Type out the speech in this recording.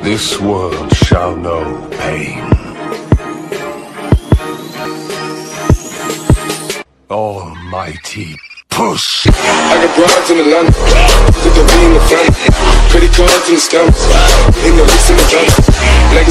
This world shall know pain. Almighty push! I got broads in Atlanta, put the V in the front, credit cards in the scams, ain't no lease in the van,